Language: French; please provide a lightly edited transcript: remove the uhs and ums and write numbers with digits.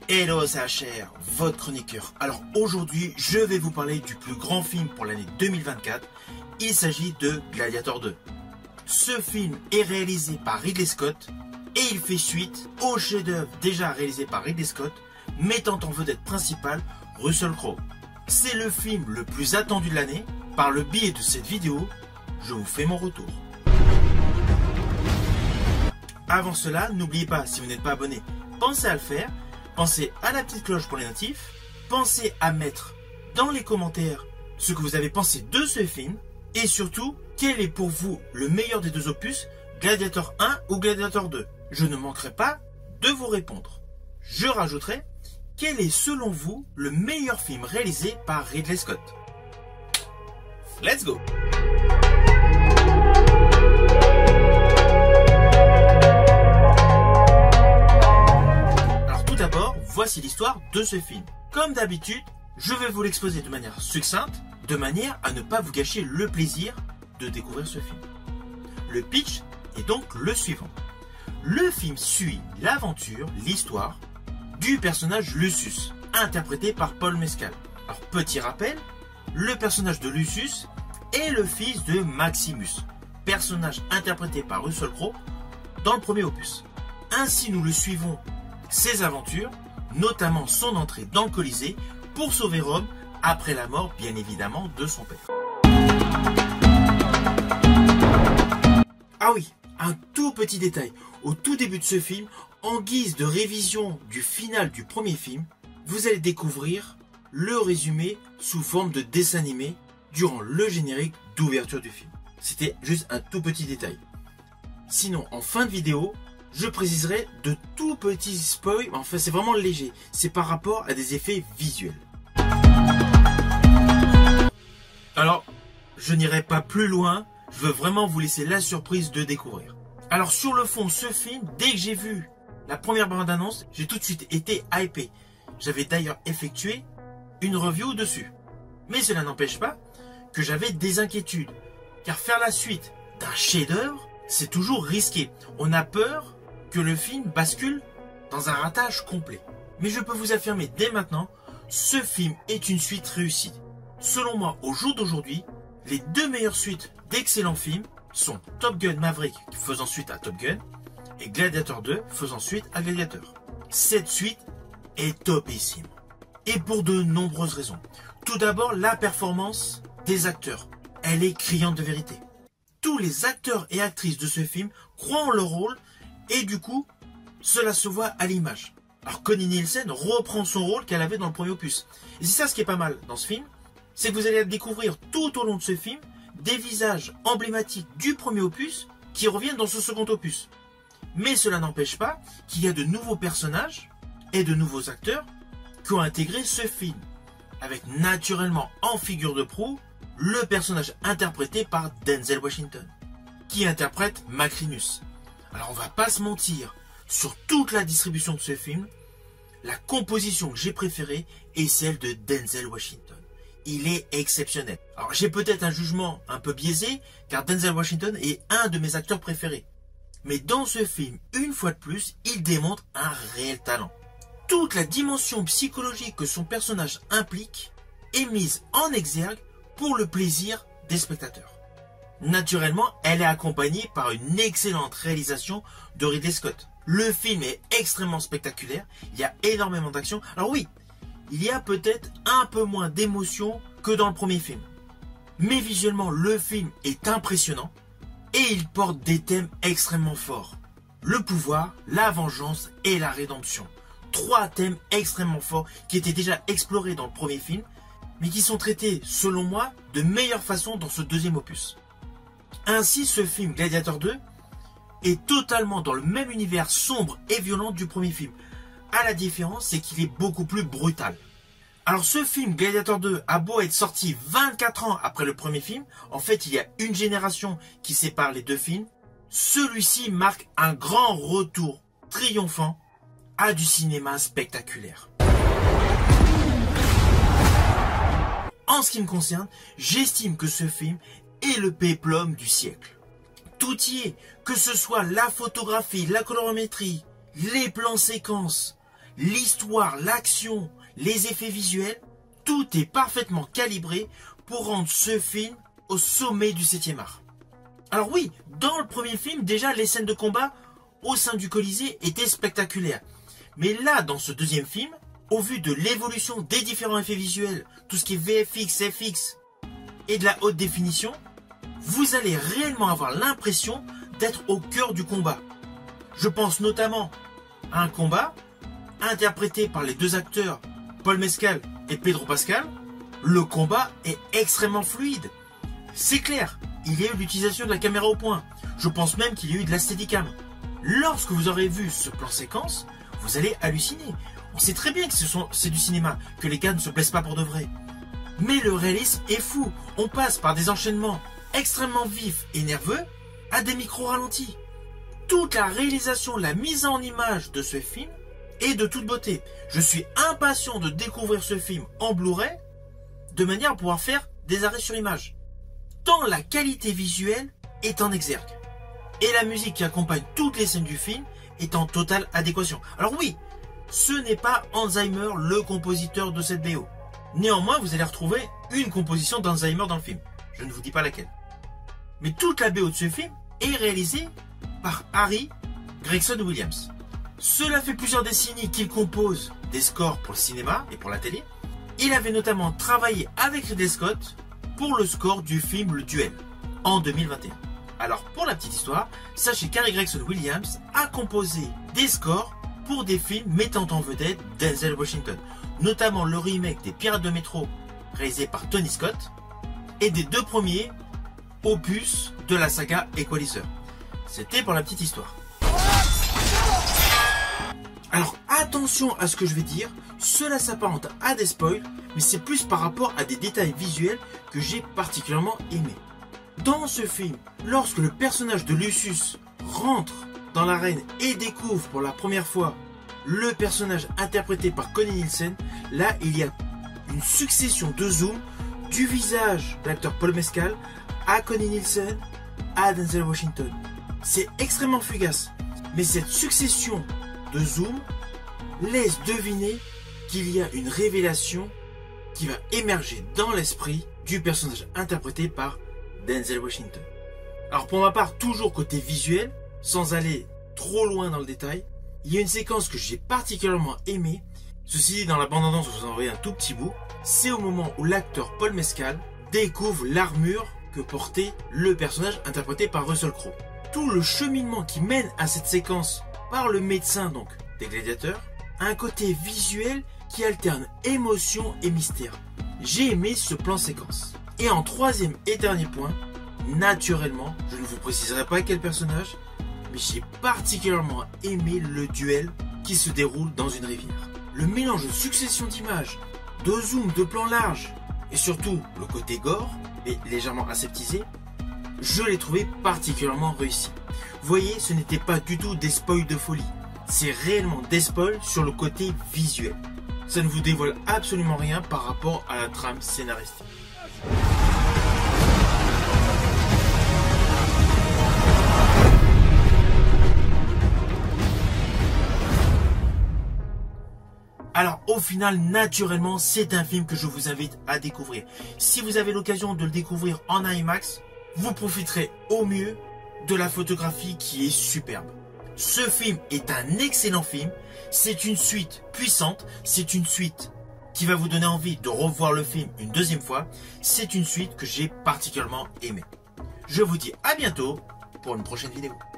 Hello, c'est HR, votre chroniqueur. Alors aujourd'hui, je vais vous parler du plus grand film pour l'année 2024. Il s'agit de Gladiator 2. Ce film est réalisé par Ridley Scott et il fait suite au chef-d'œuvre déjà réalisé par Ridley Scott, mettant en vedette principale Russell Crowe. C'est le film le plus attendu de l'année. Par le biais de cette vidéo, je vous fais mon retour. Avant cela, n'oubliez pas, si vous n'êtes pas abonné, pensez à le faire. Pensez à la petite cloche pour les notifs. Pensez à mettre dans les commentaires ce que vous avez pensé de ce film. Et surtout, quel est pour vous le meilleur des deux opus, Gladiator 1 ou Gladiator 2? Je ne manquerai pas de vous répondre. Je rajouterai, quel est selon vous le meilleur film réalisé par Ridley Scott? Let's go! Voici l'histoire de ce film. Comme d'habitude, je vais vous l'exposer de manière succincte, de manière à ne pas vous gâcher le plaisir de découvrir ce film. Le pitch est donc le suivant. Le film suit l'aventure, l'histoire du personnage Lucius, interprété par Paul Mescal. Alors petit rappel, le personnage de Lucius est le fils de Maximus, personnage interprété par Russell Crowe dans le premier opus. Ainsi nous le suivons ses aventures, notamment son entrée dans le Colisée pour sauver Rome après la mort bien évidemment de son père. Ah oui, un tout petit détail, au tout début de ce film, en guise de révision du final du premier film, vous allez découvrir le résumé sous forme de dessin animé durant le générique d'ouverture du film. C'était juste un tout petit détail. Sinon, en fin de vidéo, je préciserai de tout petits spoils, enfin c'est vraiment léger, c'est par rapport à des effets visuels. Alors, je n'irai pas plus loin, je veux vraiment vous laisser la surprise de découvrir. Alors sur le fond, ce film, dès que j'ai vu la première bande-annonce, j'ai tout de suite été hypé. J'avais d'ailleurs effectué une review dessus. Mais cela n'empêche pas que j'avais des inquiétudes, car faire la suite d'un chef-d'œuvre, c'est toujours risqué. On a peur que le film bascule dans un ratage complet. Mais je peux vous affirmer dès maintenant, ce film est une suite réussie. Selon moi, au jour d'aujourd'hui, les deux meilleures suites d'excellents films sont Top Gun Maverick faisant suite à Top Gun et Gladiator 2 faisant suite à Gladiator. Cette suite est topissime. Et pour de nombreuses raisons. Tout d'abord, la performance des acteurs. Elle est criante de vérité. Tous les acteurs et actrices de ce film croient en leur rôle et du coup, cela se voit à l'image. Alors Connie Nielsen reprend son rôle qu'elle avait dans le premier opus. Et c'est ça ce qui est pas mal dans ce film, c'est que vous allez découvrir tout au long de ce film des visages emblématiques du premier opus qui reviennent dans ce second opus. Mais cela n'empêche pas qu'il y a de nouveaux personnages et de nouveaux acteurs qui ont intégré ce film. Avec naturellement en figure de proue le personnage interprété par Denzel Washington, qui interprète Macrinus. Alors on va pas se mentir, sur toute la distribution de ce film, la composition que j'ai préférée est celle de Denzel Washington. Il est exceptionnel. Alors j'ai peut-être un jugement un peu biaisé, car Denzel Washington est un de mes acteurs préférés. Mais dans ce film, une fois de plus, il démontre un réel talent. Toute la dimension psychologique que son personnage implique est mise en exergue pour le plaisir des spectateurs. Naturellement, elle est accompagnée par une excellente réalisation de Ridley Scott. Le film est extrêmement spectaculaire, il y a énormément d'action. Alors oui, il y a peut-être un peu moins d'émotion que dans le premier film. Mais visuellement, le film est impressionnant et il porte des thèmes extrêmement forts. Le pouvoir, la vengeance et la rédemption. Trois thèmes extrêmement forts qui étaient déjà explorés dans le premier film, mais qui sont traités, selon moi, de meilleure façon dans ce deuxième opus. Ainsi, ce film Gladiator 2 est totalement dans le même univers sombre et violent du premier film. À la différence, c'est qu'il est beaucoup plus brutal. Alors ce film Gladiator 2 a beau être sorti 24 ans après le premier film, en fait il y a une génération qui sépare les deux films. Celui-ci marque un grand retour triomphant à du cinéma spectaculaire. En ce qui me concerne, j'estime que ce film est le péplum du siècle. Tout y est, que ce soit la photographie, la colorimétrie, les plans séquences, l'histoire, l'action, les effets visuels, tout est parfaitement calibré pour rendre ce film au sommet du 7e art. Alors oui, dans le premier film, déjà les scènes de combat au sein du Colisée étaient spectaculaires. Mais là, dans ce deuxième film, au vu de l'évolution des différents effets visuels, tout ce qui est VFX, FX et de la haute définition, vous allez réellement avoir l'impression d'être au cœur du combat. Je pense notamment à un combat interprété par les deux acteurs Paul Mescal et Pedro Pascal. Le combat est extrêmement fluide. C'est clair, il y a eu l'utilisation de la caméra au point. Je pense même qu'il y a eu de la Steadicam. Lorsque vous aurez vu ce plan séquence, vous allez halluciner. On sait très bien que c'est du cinéma, que les gars ne se blessent pas pour de vrai. Mais le réalisme est fou. On passe par des enchaînements extrêmement vifs et nerveux à des micros ralentis. Toute la réalisation, la mise en image de ce film est de toute beauté. Je suis impatient de découvrir ce film en Blu-ray de manière à pouvoir faire des arrêts sur image. Tant la qualité visuelle est en exergue. Et la musique qui accompagne toutes les scènes du film est en totale adéquation. Alors oui, ce n'est pas Hans Zimmer le compositeur de cette BO. Néanmoins, vous allez retrouver une composition d'Hans Zimmer dans le film. Je ne vous dis pas laquelle. Mais toute la BO de ce film est réalisée par Harry Gregson Williams. Cela fait plusieurs décennies qu'il compose des scores pour le cinéma et pour la télé. Il avait notamment travaillé avec Ridley Scott pour le score du film Le Duel en 2021. Alors pour la petite histoire, sachez qu'Harry Gregson Williams a composé des scores pour des films mettant en vedette Denzel Washington, notamment le remake des Pirates de Métro réalisé par Tony Scott et des deux premiers opus de la saga Equalizer. C'était pour la petite histoire. Alors attention à ce que je vais dire, cela s'apparente à des spoils, mais c'est plus par rapport à des détails visuels que j'ai particulièrement aimés. Dans ce film, lorsque le personnage de Lucius rentre dans l'arène et découvre pour la première fois le personnage interprété par Connie Nielsen, là il y a une succession de zooms du visage de l'acteur Paul Mescal à Connie Nielsen à Denzel Washington. C'est extrêmement fugace, mais cette succession de zooms laisse deviner qu'il y a une révélation qui va émerger dans l'esprit du personnage interprété par Denzel Washington. Alors pour ma part, toujours côté visuel, sans aller trop loin dans le détail, il y a une séquence que j'ai particulièrement aimée. Ceci dit, dans la bande-annonce, je vous en envoie un tout petit bout. C'est au moment où l'acteur Paul Mescal découvre l'armure que portait le personnage interprété par Russell Crowe. Tout le cheminement qui mène à cette séquence par le médecin donc des gladiateurs a un côté visuel qui alterne émotion et mystère. J'ai aimé ce plan séquence. Et en troisième et dernier point, naturellement, je ne vous préciserai pas quel personnage, mais j'ai particulièrement aimé le duel qui se déroule dans une rivière. Le mélange de succession d'images, de zoom, de plans larges, et surtout le côté gore, mais légèrement aseptisé, je l'ai trouvé particulièrement réussi. Vous voyez, ce n'était pas du tout des spoils de folie, c'est réellement des spoils sur le côté visuel. Ça ne vous dévoile absolument rien par rapport à la trame scénaristique. Alors au final, naturellement, c'est un film que je vous invite à découvrir. Si vous avez l'occasion de le découvrir en IMAX, vous profiterez au mieux de la photographie qui est superbe. Ce film est un excellent film, c'est une suite puissante, c'est une suite qui va vous donner envie de revoir le film une deuxième fois, c'est une suite que j'ai particulièrement aimée. Je vous dis à bientôt pour une prochaine vidéo.